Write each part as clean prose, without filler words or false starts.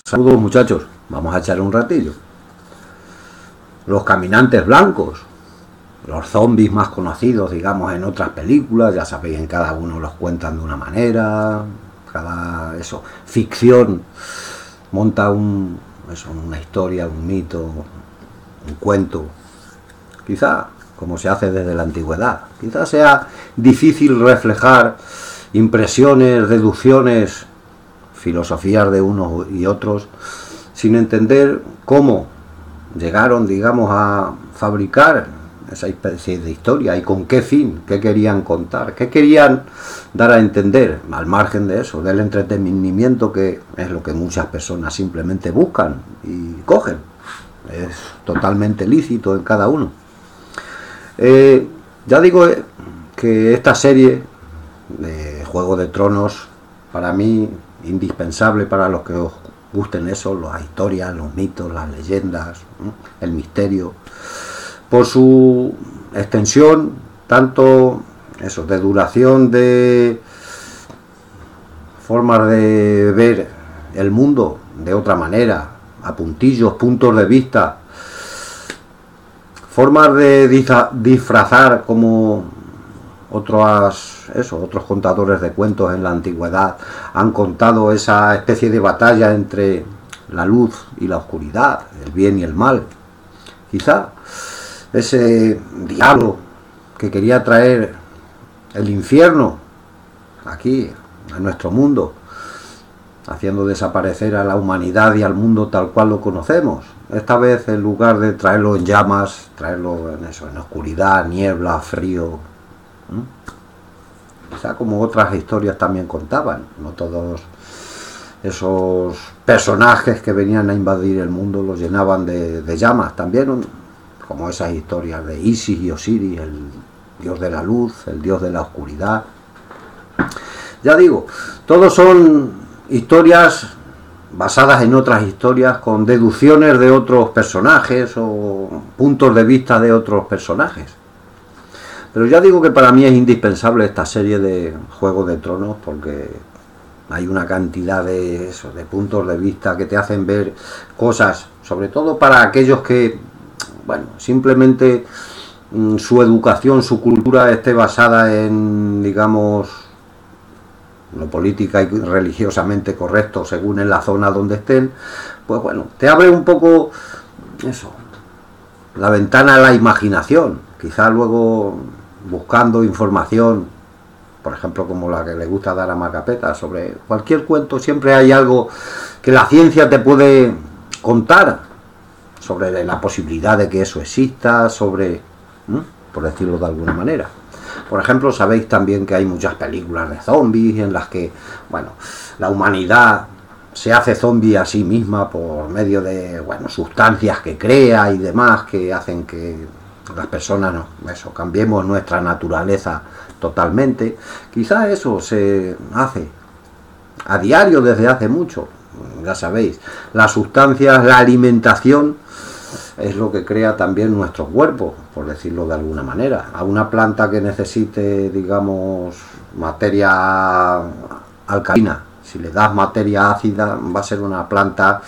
Saludos muchachos, vamos a echar un ratillo. Los caminantes blancos, los zombies más conocidos, digamos, en otras películas, ya sabéis, en cada uno los cuentan de una manera, ficción, monta una historia, un mito, un cuento, quizá como se hace desde la antigüedad. Quizá sea difícil reflejar impresiones, deducciones, filosofías de unos y otros, sin entender cómo llegaron, digamos, a fabricar esa especie de historia y con qué fin, qué querían contar, qué querían dar a entender, al margen de eso, del entretenimiento, que es lo que muchas personas simplemente buscan y cogen. Es totalmente lícito en cada uno. Ya digo que esta serie de Juego de Tronos, para mí, indispensable para los que os gusten eso, las historias, los mitos, las leyendas, el misterio, por su extensión, tanto eso, de duración, de formas de ver el mundo de otra manera, a puntillos, puntos de vista, formas de disfrazar como otros contadores de cuentos en la antigüedad han contado esa especie de batalla entre la luz y la oscuridad, el bien y el mal. Quizá ese diablo que quería traer el infierno aquí a nuestro mundo, haciendo desaparecer a la humanidad y al mundo tal cual lo conocemos. Esta vez, en lugar de traerlo en llamas, traerlo en oscuridad, niebla, frío. Quizá como otras historias también contaban, no todos esos personajes que venían a invadir el mundo los llenaban de llamas, también como esas historias de Isis y Osiris, el dios de la luz, el dios de la oscuridad. Ya digo, todos son historias basadas en otras historias, con deducciones de otros personajes o puntos de vista de otros personajes. Pero ya digo que para mí es indispensable esta serie de Juego de Tronos, porque hay una cantidad de puntos de vista que te hacen ver cosas, sobre todo para aquellos que, bueno, simplemente su educación, su cultura esté basada en, digamos, lo política y religiosamente correcto según en la zona donde estén, pues bueno, te abre un poco la ventana a la imaginación. Quizá luego, buscando información, por ejemplo, como la que le gusta dar a Macapeta, sobre cualquier cuento, siempre hay algo que la ciencia te puede contar sobre la posibilidad de que eso exista, por decirlo de alguna manera. Por ejemplo, sabéis también que hay muchas películas de zombies en las que, bueno, la humanidad se hace zombie a sí misma por medio de, sustancias que crea y demás, que hacen que las personas cambiemos nuestra naturaleza totalmente. Quizá eso se hace a diario desde hace mucho, ya sabéis. Las sustancias, la alimentación es lo que crea también nuestro cuerpo, por decirlo de alguna manera. A una planta que necesite, digamos, materia alcalina, si le das materia ácida, va a ser una planta,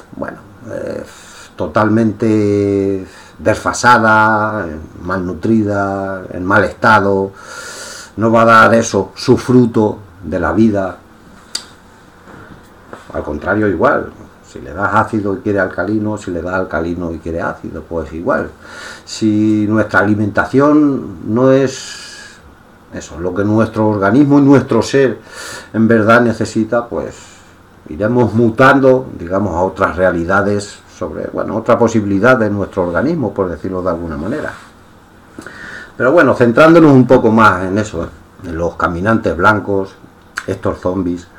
totalmente desfasada, malnutrida, en mal estado. No va a dar eso su fruto de la vida. Al contrario, igual. Si le das ácido y quiere alcalino, si le das alcalino y quiere ácido, pues igual. Si nuestra alimentación no es lo que nuestro organismo y nuestro ser en verdad necesita, pues iremos mutando, digamos, a otras realidades sobre, otra posibilidad de nuestro organismo, por decirlo de alguna manera. Pero bueno, centrándonos un poco más en eso, en los caminantes blancos, estos zombies.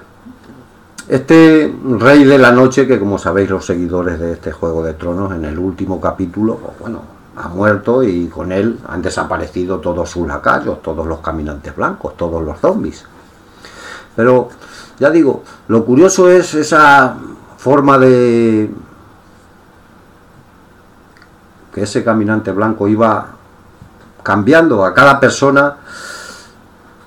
Este rey de la noche, que como sabéis los seguidores de este Juego de Tronos, en el último capítulo, ha muerto, y con él han desaparecido todos sus lacayos, todos los caminantes blancos, todos los zombies. Pero, ya digo, lo curioso es esa forma de que ese caminante blanco iba cambiando a cada persona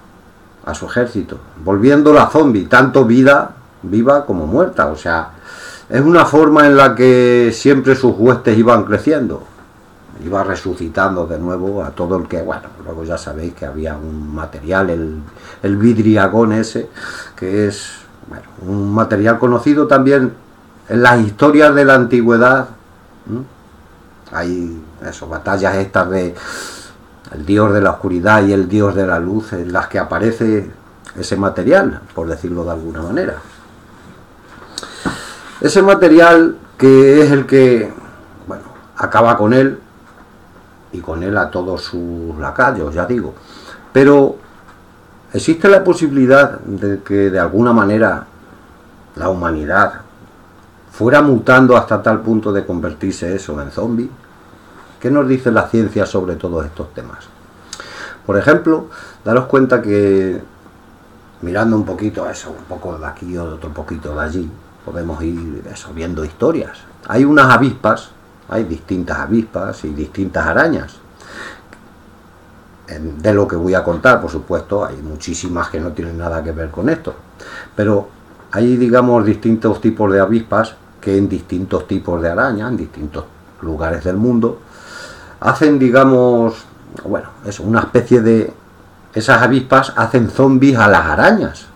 a su ejército, volviéndola zombie, tanto viva como muerta. O sea, es una forma en la que siempre sus huestes iban creciendo, iba resucitando de nuevo a todo el que, bueno, luego ya sabéis que había un material, el vidriagón ese, que es, bueno, un material conocido también en las historias de la antigüedad. Hay eso, batallas estas de el dios de la oscuridad y el dios de la luz, en las que aparece ese material, por decirlo de alguna manera. Ese material que es el que, bueno, acaba con él, y con él a todos sus lacayos, ya digo. Pero existe la posibilidad de que de alguna manera la humanidad fuera mutando hasta tal punto de convertirse eso en zombie. ¿Qué nos dice la ciencia sobre todos estos temas? Por ejemplo, daros cuenta que mirando un poquito eso, un poco de aquí o otro poquito de allí, podemos ir eso, viendo historias. Hay unas avispas, hay distintas avispas y distintas arañas. De lo que voy a contar, por supuesto, hay muchísimas que no tienen nada que ver con esto. Pero hay, digamos, distintos tipos de avispas que en distintos tipos de arañas, en distintos lugares del mundo, hacen, digamos, bueno, eso, una especie de... Esas avispas hacen zombies a las arañas,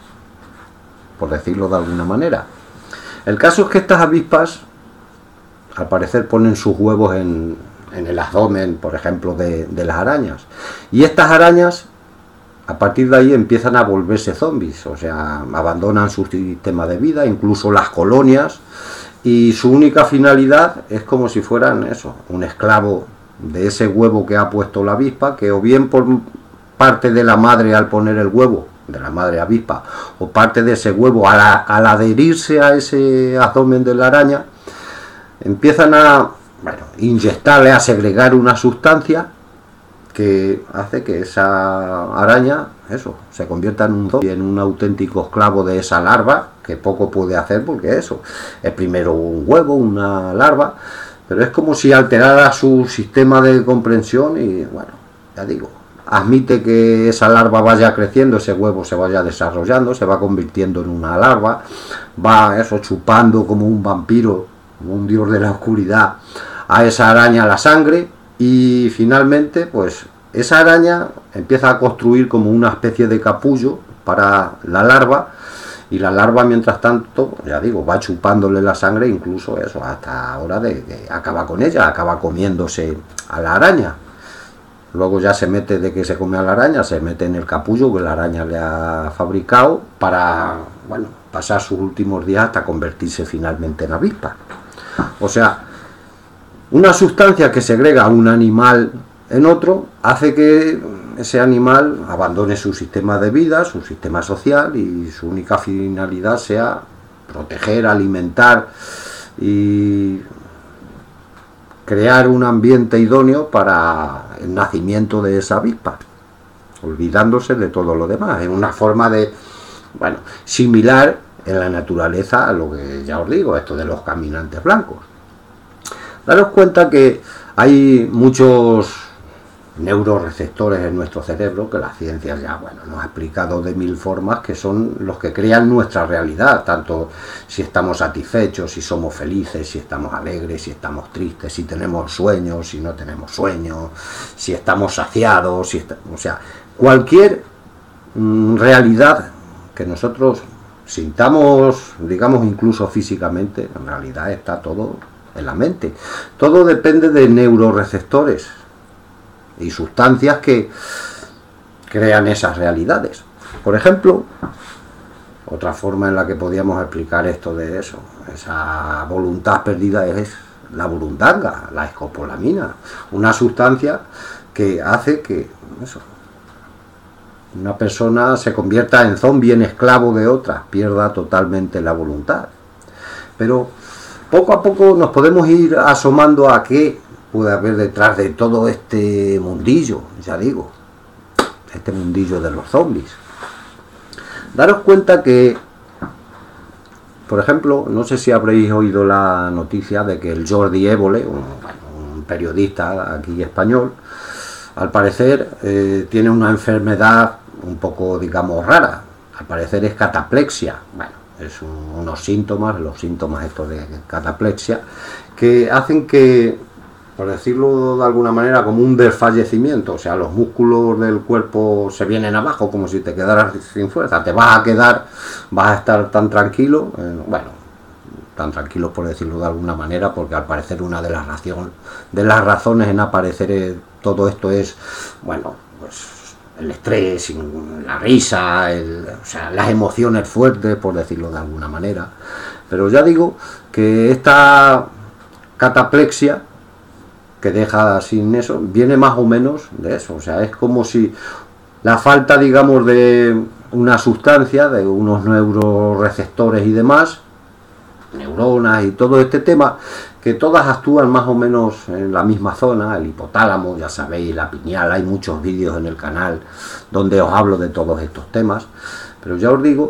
por decirlo de alguna manera. El caso es que estas avispas, al parecer, ponen sus huevos en el abdomen, por ejemplo, de las arañas. Y estas arañas, a partir de ahí, empiezan a volverse zombies, o sea, abandonan su sistema de vida, incluso las colonias, y su única finalidad es como si fueran eso, un esclavo de ese huevo que ha puesto la avispa, que o bien por parte de la madre al poner el huevo, de la madre avispa, o parte de ese huevo al adherirse a ese abdomen de la araña, empiezan a, bueno, inyectarle, a segregar una sustancia que hace que esa araña, eso, se convierta en un zombie, en un auténtico esclavo de esa larva, que poco puede hacer porque eso, es primero un huevo, una larva, pero es como si alterara su sistema de comprensión y, bueno, ya digo, admite que esa larva vaya creciendo, ese huevo se vaya desarrollando, se va convirtiendo en una larva, va eso chupando como un vampiro, como un dios de la oscuridad, a esa araña la sangre, y finalmente pues esa araña empieza a construir como una especie de capullo para la larva, y la larva mientras tanto, ya digo, va chupándole la sangre, incluso eso, hasta ahora de acaba con ella, acaba comiéndose a la araña. Luego ya se mete, de que se come a la araña, se mete en el capullo que la araña le ha fabricado para, bueno, pasar sus últimos días hasta convertirse finalmente en avispa. O sea, una sustancia que segrega un animal en otro hace que ese animal abandone su sistema de vida, su sistema social, y su única finalidad sea proteger, alimentar y crear un ambiente idóneo para el nacimiento de esa avispa, olvidándose de todo lo demás. Es una forma de, bueno, similar en la naturaleza a lo que ya os digo, esto de los caminantes blancos. Daros cuenta que hay muchos neuroreceptores en nuestro cerebro que la ciencia ya, bueno, nos ha explicado de mil formas, que son los que crean nuestra realidad, tanto si estamos satisfechos, si somos felices, si estamos alegres, si estamos tristes, si tenemos sueños, si no tenemos sueños, si estamos saciados, o sea, cualquier realidad que nosotros sintamos, digamos, incluso físicamente, en realidad está todo en la mente. Todo depende de neuroreceptores y sustancias que crean esas realidades. Por ejemplo, otra forma en la que podíamos explicar esto de eso, esa voluntad perdida, es la burundanga, la escopolamina, una sustancia que hace que eso, una persona se convierta en zombie, en esclavo de otra, pierda totalmente la voluntad. Pero poco a poco nos podemos ir asomando a qué puede haber detrás de todo este mundillo, ya digo, este mundillo de los zombies. Daros cuenta que, por ejemplo, no sé si habréis oído la noticia de que el Jordi Évole, un periodista aquí español, al parecer tiene una enfermedad un poco, digamos, rara. Al parecer es cataplexia. Bueno, es unos síntomas, los síntomas estos de cataplexia, que hacen que, por decirlo de alguna manera, como un desfallecimiento, o sea, los músculos del cuerpo se vienen abajo, como si te quedaras sin fuerza, vas a estar tan tranquilo, tan tranquilo por decirlo de alguna manera, porque al parecer una de las razones en aparecer todo esto es, bueno, pues el estrés, la risa, o sea, las emociones fuertes, por decirlo de alguna manera. Pero ya digo que esta cataplexia que deja sin eso, viene más o menos de eso, o sea, es como si la falta, digamos, de una sustancia, de unos neuroreceptores y demás, neuronas y todo este tema, que todas actúan más o menos en la misma zona, el hipotálamo, ya sabéis, la pineal, hay muchos vídeos en el canal donde os hablo de todos estos temas, pero ya os digo,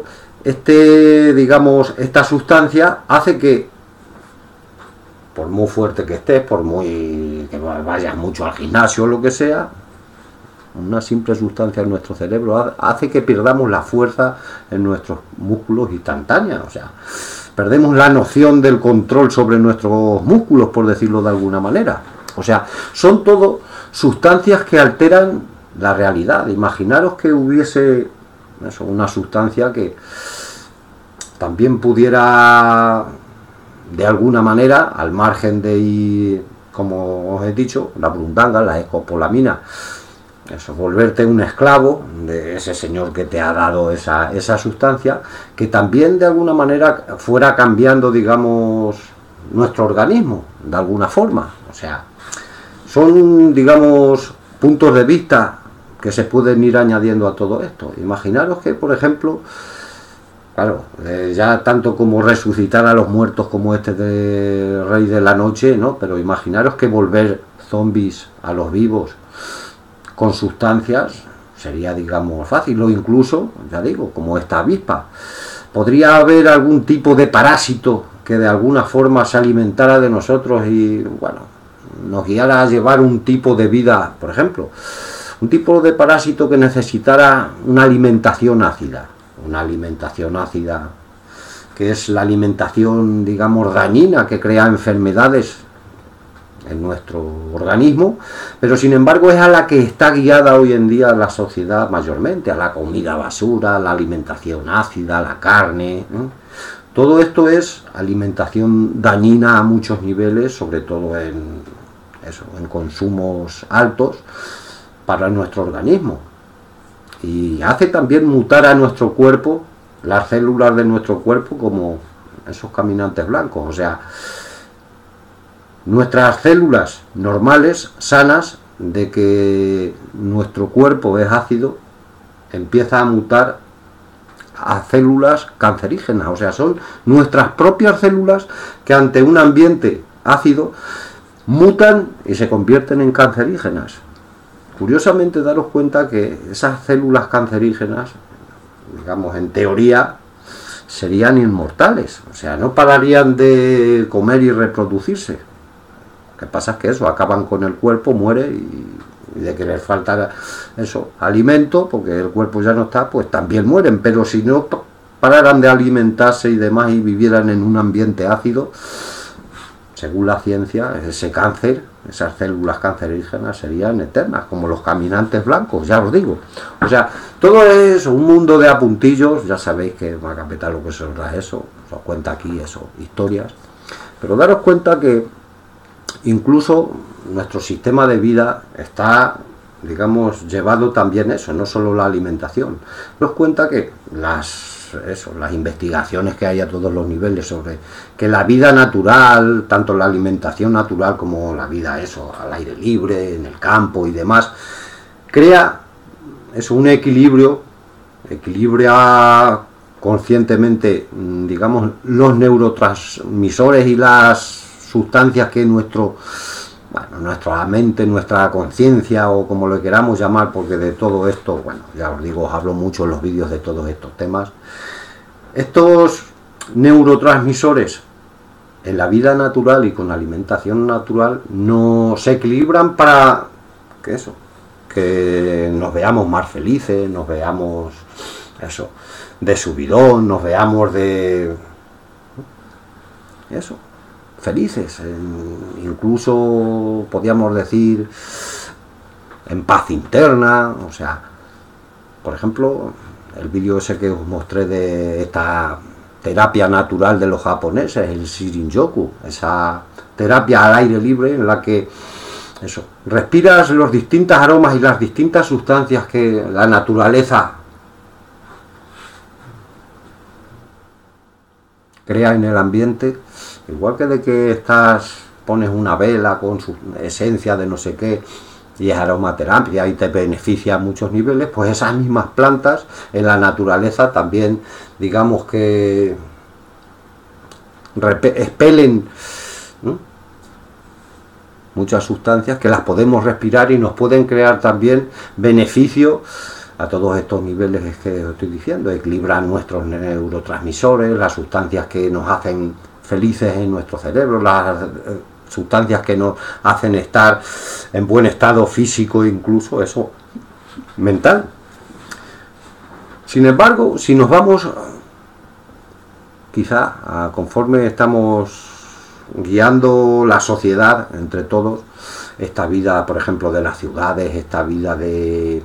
esta sustancia hace que, por muy fuerte que estés, por muy que vayas mucho al gimnasio o lo que sea, una simple sustancia en nuestro cerebro hace que perdamos la fuerza en nuestros músculos instantánea, o sea, perdemos la noción del control sobre nuestros músculos, por decirlo de alguna manera. O sea, son todo sustancias que alteran la realidad. Imaginaros que hubiese una sustancia que también pudiera, de alguna manera, al margen de, como os he dicho, la burundanga, la escopolamina, volverte un esclavo de ese señor que te ha dado esa sustancia, que también de alguna manera fuera cambiando, digamos, nuestro organismo, de alguna forma. O sea, son, digamos, puntos de vista que se pueden ir añadiendo a todo esto. Imaginaros que, por ejemplo, claro, ya tanto como resucitar a los muertos como este de Rey de la Noche, ¿no? Pero imaginaros que volver zombies a los vivos con sustancias sería, digamos, fácil, o incluso, ya digo, como esta avispa. Podría haber algún tipo de parásito que de alguna forma se alimentara de nosotros y, bueno, nos guiara a llevar un tipo de vida, por ejemplo, un tipo de parásito que necesitara una alimentación ácida, que es la alimentación, digamos, dañina, que crea enfermedades en nuestro organismo, pero sin embargo es a la que está guiada hoy en día la sociedad mayormente, a la comida basura, la alimentación ácida, la carne, ¿no? Todo esto es alimentación dañina a muchos niveles, sobre todo en consumos altos para nuestro organismo, y hace también mutar a nuestro cuerpo, las células de nuestro cuerpo, como esos caminantes blancos. O sea, nuestras células normales, sanas, de que nuestro cuerpo es ácido, empieza a mutar a células cancerígenas. O sea, son nuestras propias células que ante un ambiente ácido mutan y se convierten en cancerígenas. Curiosamente, daros cuenta que esas células cancerígenas, digamos, en teoría, serían inmortales. O sea, no pararían de comer y reproducirse. Lo que pasa es que eso, acaban con el cuerpo, muere, y de que les falta alimento, porque el cuerpo ya no está, pues también mueren. Pero si no pararan de alimentarse y demás y vivieran en un ambiente ácido, según la ciencia, ese cáncer, esas células cancerígenas serían eternas, como los caminantes blancos, ya os digo. O sea, todo es un mundo de apuntillos. Ya sabéis que Macapeta lo que se os da eso, os cuenta aquí historias. Pero daros cuenta que incluso nuestro sistema de vida está, digamos, llevado también eso, no solo la alimentación. Daros cuenta que las investigaciones que hay a todos los niveles sobre que la vida natural, tanto la alimentación natural como la vida al aire libre, en el campo y demás, crea un equilibria conscientemente, digamos, los neurotransmisores y las sustancias que nuestra mente, nuestra conciencia, o como lo queramos llamar, porque de todo esto, bueno, ya os digo, os hablo mucho en los vídeos de todos estos temas. Estos neurotransmisores en la vida natural y con la alimentación natural no se equilibran para que nos veamos más felices, nos veamos de subidón, nos veamos de eso, felices, incluso podríamos decir en paz interna. O sea, por ejemplo, el vídeo ese que os mostré de esta terapia natural de los japoneses, el Shirin-yoku, esa terapia al aire libre en la que eso, respiras los distintos aromas y las distintas sustancias que la naturaleza crea en el ambiente, igual que de que pones una vela con su esencia de no sé qué y es aromaterapia y te beneficia a muchos niveles, pues esas mismas plantas en la naturaleza también, digamos que expelen, ¿no?, muchas sustancias que las podemos respirar y nos pueden crear también beneficio a todos estos niveles que os estoy diciendo. Equilibran nuestros neurotransmisores, las sustancias que nos hacen felices en nuestro cerebro, las sustancias que nos hacen estar en buen estado físico, incluso eso mental. Sin embargo, si nos vamos quizá conforme estamos guiando la sociedad entre todos, esta vida, por ejemplo, de las ciudades, esta vida de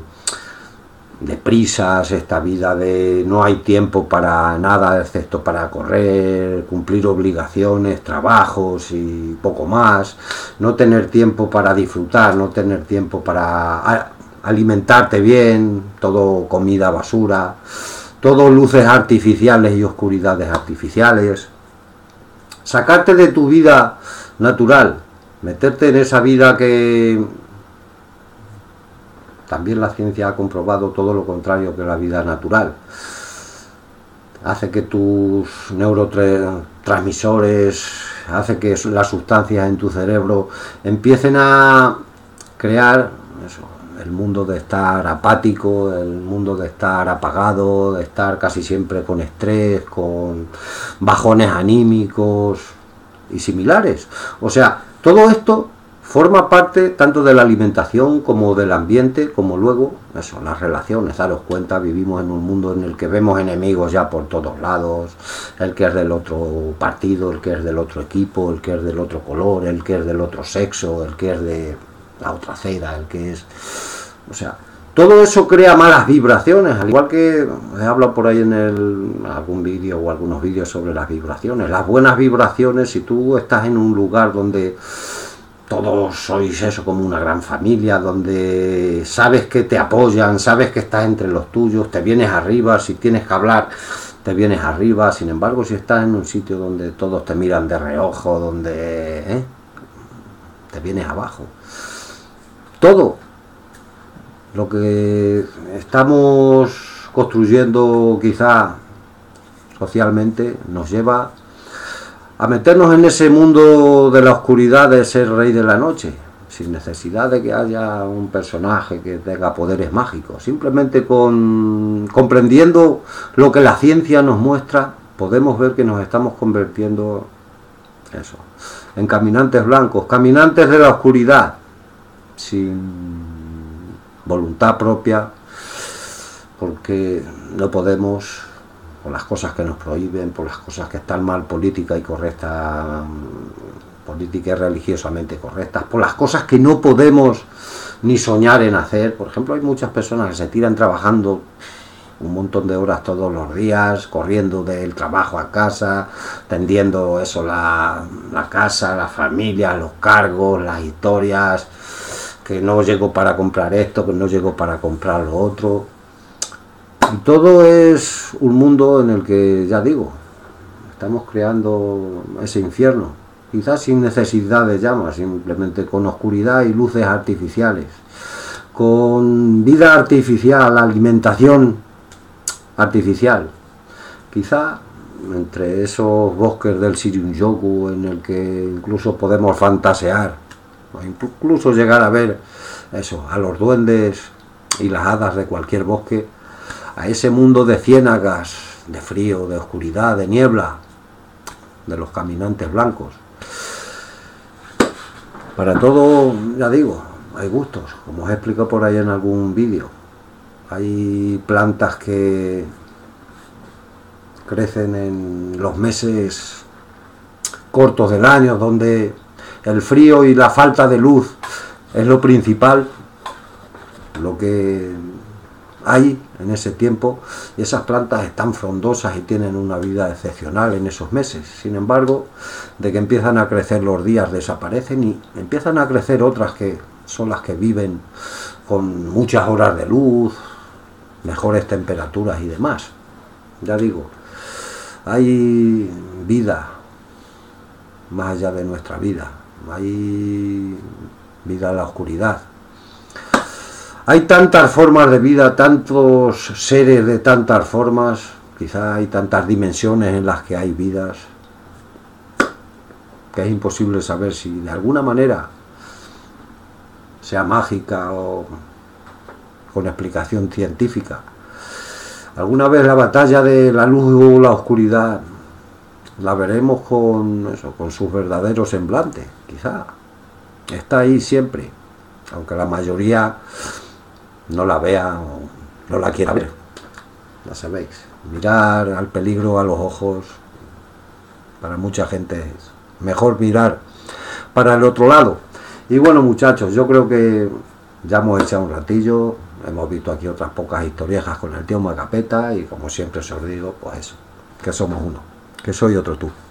prisas, esta vida de no hay tiempo para nada excepto para correr, cumplir obligaciones, trabajos y poco más, no tener tiempo para disfrutar, no tener tiempo para alimentarte bien, todo comida basura, todo luces artificiales y oscuridades artificiales. Sacarte de tu vida natural, meterte en esa vida que también la ciencia ha comprobado todo lo contrario que la vida natural. Hace que tus neurotransmisores, hace que las sustancias en tu cerebro empiecen a crear eso, el mundo de estar apático, el mundo de estar apagado, de estar casi siempre con estrés, con bajones anímicos y similares. O sea, todo esto forma parte tanto de la alimentación como del ambiente, como luego, eso, las relaciones. Daros cuenta, vivimos en un mundo en el que vemos enemigos ya por todos lados, el que es del otro partido, el que es del otro equipo, el que es del otro color, el que es del otro sexo, el que es de la otra cera, el que es... O sea, todo eso crea malas vibraciones, al igual que he hablado por ahí en algún vídeo o algunos vídeos sobre las vibraciones. Las buenas vibraciones, si tú estás en un lugar donde todos sois eso, como una gran familia, donde sabes que te apoyan, sabes que estás entre los tuyos, te vienes arriba, si tienes que hablar, te vienes arriba. Sin embargo, si estás en un sitio donde todos te miran de reojo, donde te vienes abajo. Todo lo que estamos construyendo quizá socialmente nos lleva a meternos en ese mundo de la oscuridad de ser rey de la noche, sin necesidad de que haya un personaje que tenga poderes mágicos. Simplemente comprendiendo lo que la ciencia nos muestra, podemos ver que nos estamos convirtiendo eso, en caminantes blancos, caminantes de la oscuridad, sin voluntad propia, porque no podemos, por las cosas que nos prohíben, por las cosas que están mal, política y religiosamente correctas, por las cosas que no podemos ni soñar en hacer. Por ejemplo, hay muchas personas que se tiran trabajando un montón de horas todos los días, corriendo del trabajo a casa, tendiendo eso, la casa, la familia, los cargos, las historias, que no llego para comprar esto, que no llego para comprar lo otro. Y todo es un mundo en el que, ya digo, estamos creando ese infierno, quizás sin necesidad de llamas, simplemente con oscuridad y luces artificiales, con vida artificial, alimentación artificial. Quizá entre esos bosques del Shirin-yoku en el que incluso podemos fantasear, o incluso llegar a ver eso, a los duendes y las hadas de cualquier bosque, a ese mundo de ciénagas, de frío, de oscuridad, de niebla, de los caminantes blancos. Para todo, ya digo, hay gustos, como os he explicado por ahí en algún vídeo. Hay plantas que crecen en los meses cortos del año, donde el frío y la falta de luz es lo principal, lo que hay en ese tiempo, y esas plantas están frondosas y tienen una vida excepcional en esos meses. Sin embargo, de que empiezan a crecer los días desaparecen y empiezan a crecer otras que son las que viven con muchas horas de luz, mejores temperaturas y demás. Ya digo, hay vida más allá de nuestra vida, hay vida en la oscuridad. Hay tantas formas de vida, tantos seres de tantas formas, quizá hay tantas dimensiones en las que hay vidas, que es imposible saber si de alguna manera, sea mágica o con explicación científica, alguna vez la batalla de la luz o la oscuridad la veremos con eso, con sus verdaderos semblantes. Quizá está ahí siempre, aunque la mayoría no la vea o no la quiera ver. Ya sabéis, mirar al peligro a los ojos, para mucha gente es mejor mirar para el otro lado. Y bueno, muchachos, yo creo que ya hemos echado un ratillo, hemos visto aquí otras pocas historiejas con el tío Macapeta, y como siempre os digo, pues eso, que somos uno, que soy otro tú.